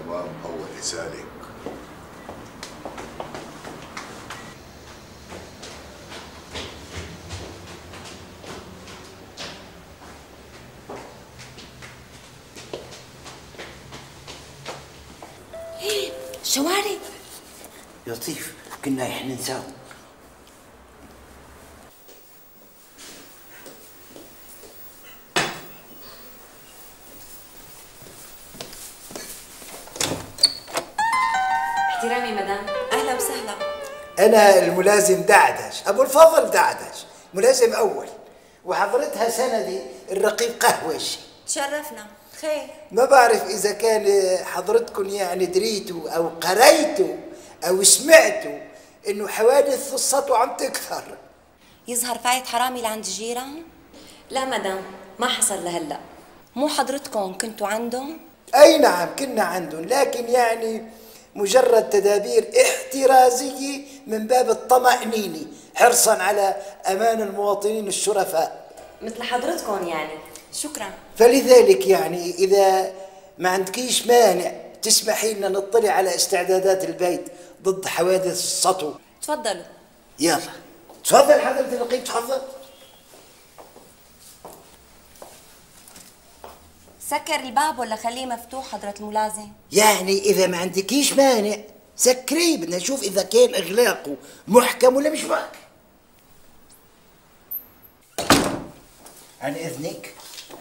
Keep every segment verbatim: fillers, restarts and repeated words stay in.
أوام أول رسالة. شوارب يا لطيف كنا احنا نساوي. احترامي مدام. اهلا وسهلا. انا الملازم دعدش، ابو الفضل دعدش، ملازم اول، وحضرتها سندي الرقيب قهوش. تشرفنا. خير؟ ما بعرف اذا كان حضرتكم يعني دريتوا او قريتوا او سمعتوا انه حوادث السطو عم تكثر. يظهر فايت حرامي لعند الجيران؟ لا مدام، ما حصل لهلا. مو حضرتكم كنتوا عندهم؟ اي نعم كنا عندهم، لكن يعني مجرد تدابير احترازية من باب الطمأنينة حرصا على امان المواطنين الشرفاء مثل حضرتكم يعني. شكرا. فلذلك يعني اذا ما عندكيش مانع تسمحي لنا نطلع على استعدادات البيت ضد حوادث السطو. تفضلوا. يلا تفضل حضرة الرقيب تفضل. سكر الباب ولا خليه مفتوح حضرة الملازم؟ يعني اذا ما عندكيش مانع سكريه، بدنا نشوف اذا كان اغلاقه محكم ولا مش محكم. عن اذنك.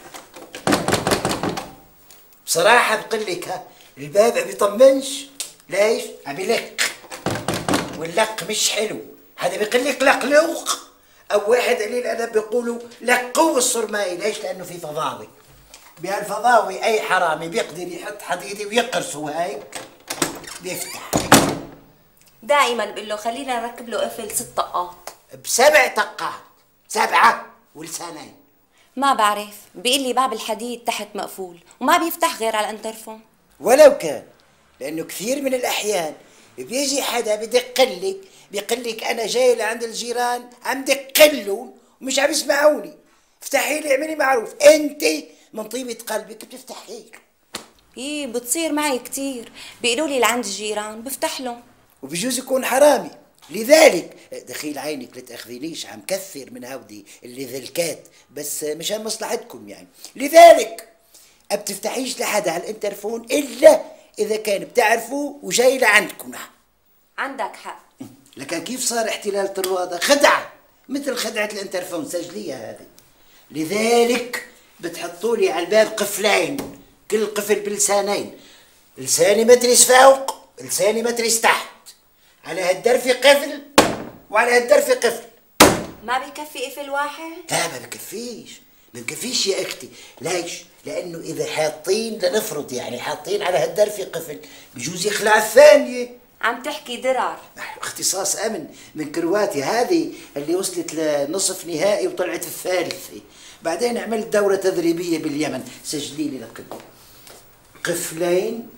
بصراحه بقول لك ها الباب ما بيطمنش. ليش؟ عم بيلق واللق مش حلو. هذا بيقول لك لقلوق، او واحد قليل الادب بيقولوا لقوا الصرماي. ليش؟ لانه في فضاوي. بهالفضاوي اي حرامي بيقدر يحط حديده ويقرصه هيك بيفتح. دائما بقول له خلينا نركب له قفل ست طقات. بسبع طقات. سبعه ولسانين. ما بعرف، بيقول لي باب الحديد تحت مقفول وما بيفتح غير على الانترفون. ولو كان، لانه كثير من الاحيان بيجي حدا بدقلك بيقول لك انا جاي لعند الجيران عم دقلهم ومش عم يسمعوني، افتحي لي اعملي معروف. انت من طيبه قلبك بتفتحي له. ايه بتصير معي كثير، بيقولوا لي لعند الجيران بفتح لهم. وبجوز يكون حرامي. لذلك دخيل عينك لا تاخذينيش عم كثر من هودي اللي ذلكات، بس مشان مصلحتكم يعني. لذلك ما بتفتحيش لحدا على الانترفون الا اذا كان بتعرفوا وجاي لعندكم. عندك حق. لكن كيف صار احتلال طروادة؟ خدعة مثل خدعة الانترفون، سجليها هذه. لذلك بتحطوا لي على الباب قفلين، كل قفل بلسانين، لساني مترس فوق لساني مترس تحت، على هالدرفة قفل وعلى هالدرفة قفل. ما بيكفي قفل واحد؟ لا ما بكفيش، ما بكفيش يا اختي. ليش؟ لانه اذا حاطين لنفرض يعني حاطين على هالدرفة قفل بجوز يخلع الثانية. عم تحكي درر. اختصاص امن من كرواتي هذه اللي وصلت لنصف نهائي وطلعت الثالثة. بعدين عملت دورة تدريبية باليمن. سجلي لي لقد قفلين،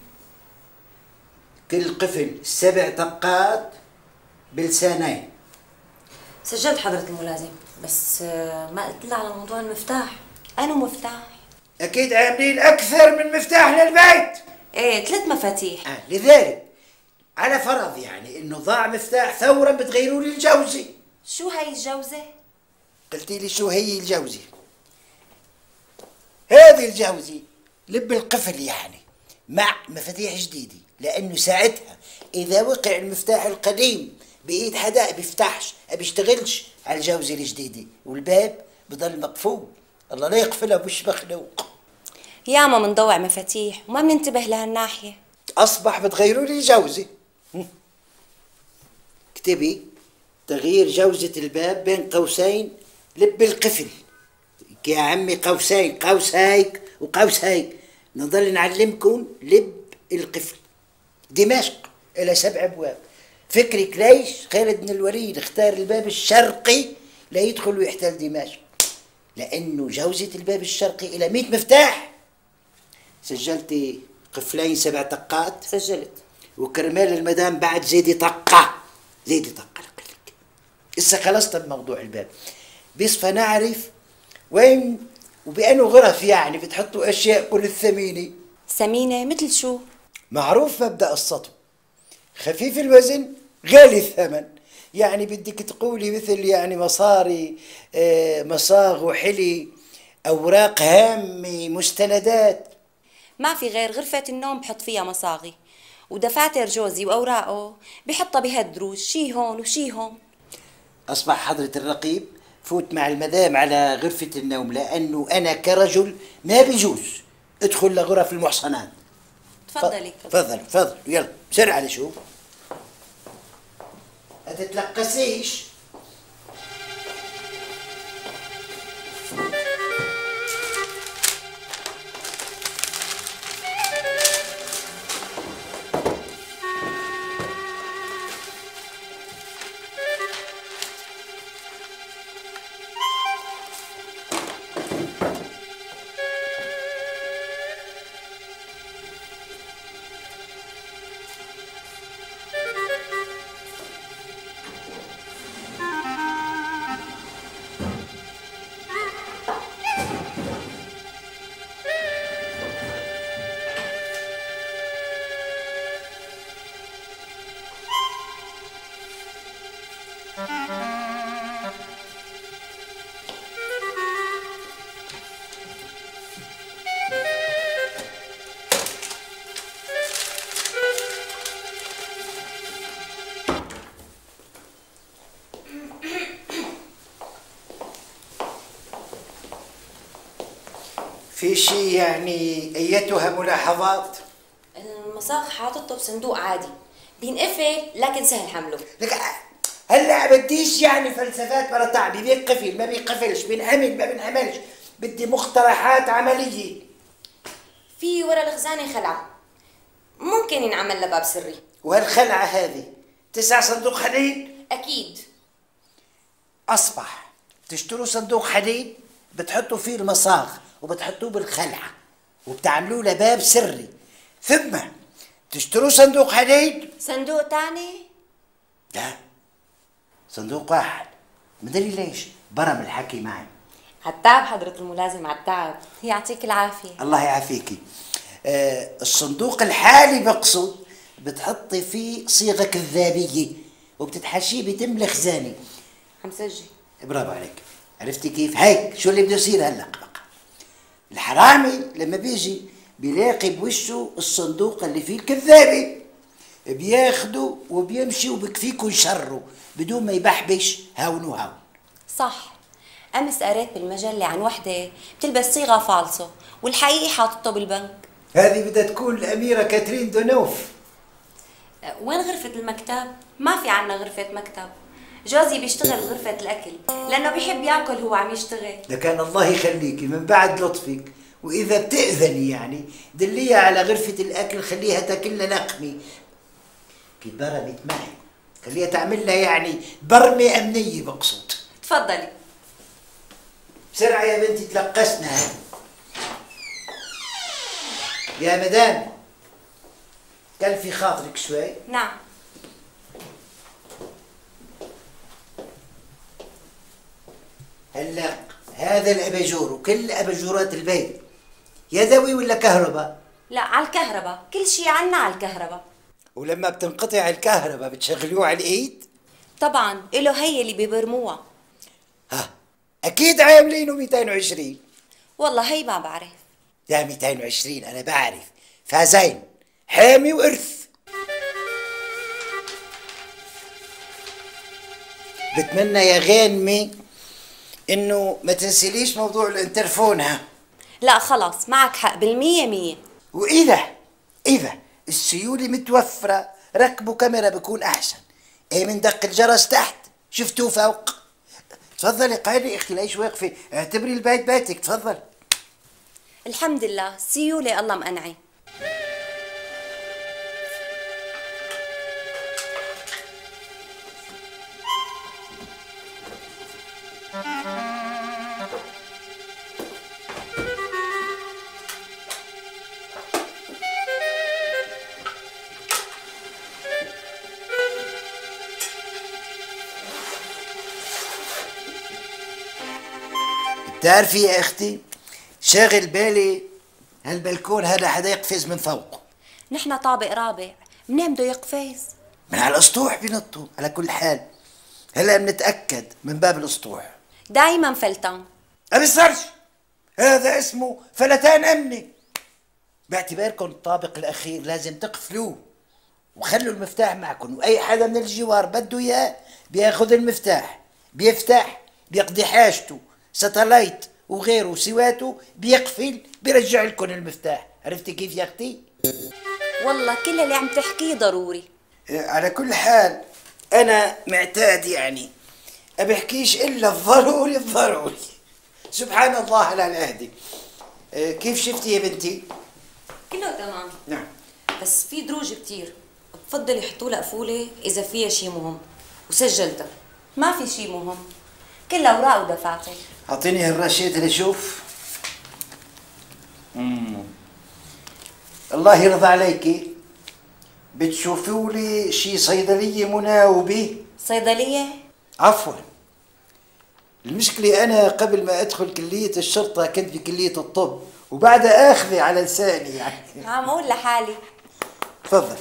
كل قفل سبع طقات بلسانين. سجلت حضرة الملازم، بس ما قلت لها على موضوع المفتاح. أنا مفتاح. أكيد عاملين أكثر من مفتاح للبيت. إيه ثلاث مفاتيح. آه لذلك على فرض يعني إنه ضاع مفتاح ثورا بتغيروا لي الجوزة. شو هي الجوزة؟ قلتي لي شو هي الجوزة؟ هذه الجوزة لب القفل يعني مع مفاتيح جديدة، لأنه ساعتها إذا وقع المفتاح القديم بإيد حدا بيفتحش بيشتغلش على الجوزة الجديدة والباب بضل مقفول. الله لا يقفلها مش مخلوق. ياما منضوع مفاتيح وما بننتبه لهالناحية. أصبح بتغيروا لي الجوزة. اكتبي تغيير جوزة الباب بين قوسين لب القفل. يا عمي قوسين، قوس هيك وقوس هيك. نضل نعلمكم لب القفل. دمشق إلى سبع أبواب. فكرك ليش خالد بن الوليد اختار الباب الشرقي ليدخل ويحتل دمشق؟ لأنه جوزة الباب الشرقي إلى مئة مفتاح. سجلتي قفلين سبع طقات؟ سجلت. وكرمال المدام بعد زيدي طقة، زيدي طقة لك. إسا خلصت بموضوع الباب. بيصفى نعرف وين وبأنه غرف يعني بتحطوا أشياء كل الثمينة. ثمينة مثل شو؟ معروف مبدأ قصته، خفيف الوزن غالي الثمن. يعني بدك تقولي مثل يعني مصاري، آه، مصاغ وحلي، أوراق هامة، مستندات. ما في غير غرفة النوم بحط فيها مصاغي، ودفاتر جوزي وأوراقه بحطها بهالدروج، شي هون وشي هون. أصبح حضرة الرقيب فوت مع المدام على غرفة النوم، لأنه أنا كرجل ما بيجوز ادخل لغرف المحصنات. تفضلي. تفضل تفضل، يلا بسرعة لشوف. ما تتلقسيش. في شيء يعني ايتها ملاحظات؟ المصاغ حاططه بصندوق عادي بينقفل لكن سهل حمله. لك هلا بديش يعني فلسفات مرة تعبي، بينقفل ما بينقفلش، بينعمل ما بينعملش، بدي مقترحات عملية. في ورا الخزانة خلعة ممكن ينعمل لباب سري. وهالخلعة هذه تسع صندوق حديد؟ أكيد. أصبح تشتروا صندوق حديد بتحطوا فيه المصاغ وبتحطوه بالخلعة وبتعملوه لباب سري، ثم تشتروا صندوق حديد. صندوق تاني؟ لا، صندوق واحد. مدري ليش برم الحكي معي. عالتعب حضرة الملازم، عالتعب. يعطيك العافية. الله يعافيكي. آه الصندوق الحالي بقصد بتحطي فيه صيغة كذابية وبتتحشيه بتم الخزانة. عم سجل. برافو عليك، عرفتي كيف؟ هيك شو اللي بده يصير هلا بقى. الحرامي لما بيجي بيلاقي بوشه الصندوق اللي فيه الكذابة، بياخده وبيمشي وبكفيكوا شره بدون ما يبحبش هون وهون. صح. أمس قريت بالمجلة عن وحدة بتلبس صيغة فالصو والحقيقي حاطته بالبنك. هذه بدها تكون الأميرة كاترين دونوف. وين غرفة المكتب؟ ما في عنا غرفة مكتب. جوزي بيشتغل غرفة الأكل لأنه بيحب ياكل هو عم يشتغل. لكان الله يخليكي من بعد لطفك، وإذا بتأذني يعني دليها على غرفة الأكل، خليها تاكلنا لقمة. كي برمت معي خليها تعمل لها يعني برمة أمنية بقصد. تفضلي. بسرعة يا بنتي تلقسنا هاي. يا مدام كان في خاطرك شوي؟ نعم. هلا هذا الاباجور وكل اباجورات البيت يدوي ولا كهرباء؟ لا، على الكهرباء، كل شيء عنا على الكهرباء. ولما بتنقطع الكهرباء بتشغلوه على الايد؟ طبعا، إله هي اللي بيبرموها. ها اكيد عاملينه مئتين وعشرين. والله هي ما بعرف. لا مئتين وعشرين انا بعرف، فازين حامي وارث. بتمنى يا غانمي انه ما تنسليش موضوع الانترفون. ها لا خلاص، معك حق بالمية مية. واذا اذا السيولة متوفرة ركبوا كاميرا بكون احسن. ايه من دق الجرس تحت شفتوه فوق. تفضلي قاعدة اختي ليش واقفة، اعتبري البيت بيتك. تفضل. الحمد لله، سيولة الله مقنعي. بتعرفي يا اختي شاغل بالي هالبلكون هذا حدا يقفز من فوق. نحن طابق رابع، منين بده يقفز؟ من على الاسطوح بينطوا. على كل حال هلا بنتاكد من باب الاسطوح. دايما فلتان. ما بيصيرش، هذا اسمه فلتان امني. باعتباركم الطابق الاخير لازم تقفلوه وخلوا المفتاح معكم، واي حدا من الجوار بده اياه بياخذ المفتاح، بيفتح، بيقضي حاجته، ستلايت وغيره سواته، بيقفل، بيرجع لكم المفتاح. عرفتي كيف يا اختي؟ والله كل اللي عم تحكيه ضروري. على كل حال انا معتاد، يعني بحكيش الا الضروري الضروري. سبحان الله على الهادي. كيف شفتي يا بنتي؟ كله تمام. نعم. بس في دروج كتير، بفضل يحطوا لها قفوله اذا فيها شيء مهم، وسجلتها. ما في شيء مهم، كلها اوراق ودفاتر. اعطيني هالرشيد لشوف. امم الله يرضى عليكي، بتشوفوا لي شي صيدليه مناوبه؟ صيدليه؟ عفوا، المشكله انا قبل ما ادخل كليه الشرطه كنت بكليه الطب، وبعدها اخذي على لساني يعني. عم اقول لحالي. تفضل.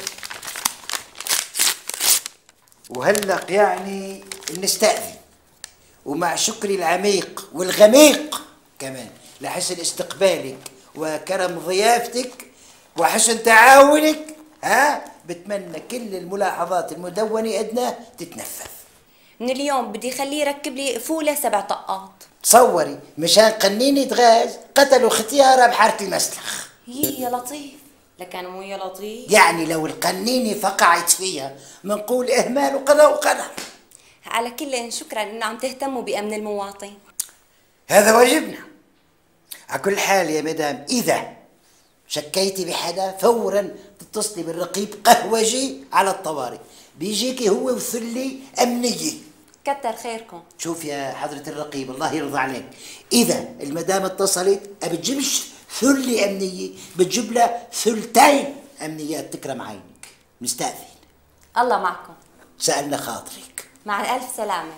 وهلق يعني نستأذن، ومع شكري العميق والغميق كمان لحسن استقبالك وكرم ضيافتك وحسن تعاونك، ها بتمنى كل الملاحظات المدونة أدناه تتنفذ. من اليوم بدي خليه يركب لي قفوله سبع طقات. تصوري مشان قنينة غاز قتلوا ختيارة بحارة المسلخ. يي يا لطيف، لكان مو يا لطيف. يعني لو القنينة فقعت فيها منقول إهمال وقضاء وقدر. على كل شكرا انه عم تهتموا بأمن المواطن. هذا واجبنا. على كل حال يا مدام، إذا شكيتي بحدا فورا تتصلي بالرقيب قهوجي على الطوارئ، بيجيكي هو وثلة أمنية. كتر خيركم. شوف يا حضرة الرقيب الله يرضى عليك، إذا المدام اتصلت ما بتجيبش ثلة أمنية، بتجيب لها ثلتين أمنيات. تكرم عينك، مستأذن. الله معكم. سألنا خاطرك. مع ألف سلامة.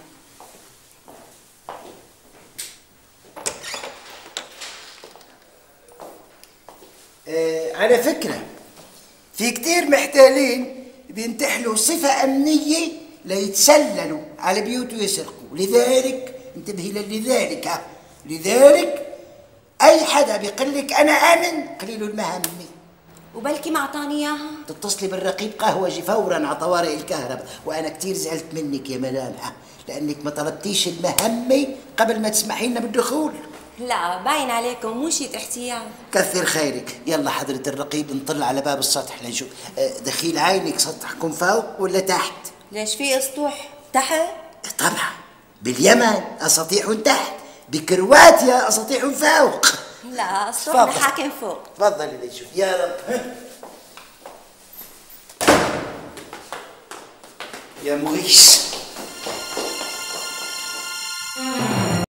آه على فكرة في كتير محتالين بينتحلوا صفة أمنية ليتسللوا على بيوت ويسرقوا، لذلك انتبهي لذلك. ها لذلك أي حدا بيقلك أنا آمن قليل المهمة، وبلكي ما أعطاني إياها. تتصلي بالرقيب قهوجي فورا على طوارئ الكهرباء. وأنا كتير زعلت منك يا مدام، لأنك ما طلبتيش المهمة قبل ما تسمحي لنا بالدخول. لا باين عليكم مو شيء احتيال. كثر خيرك. يلا حضرة الرقيب نطلع على باب السطح لنشوف. دخيل عينك سطحكم فوق ولا تحت؟ ليش في اسطوح تحت؟ طبعا، باليمن اساطيح تحت، بكرواتيا اساطيح فوق. لا اسطوح بحاكم فوق. تفضلي لنشوف يا رب. يا مغيث.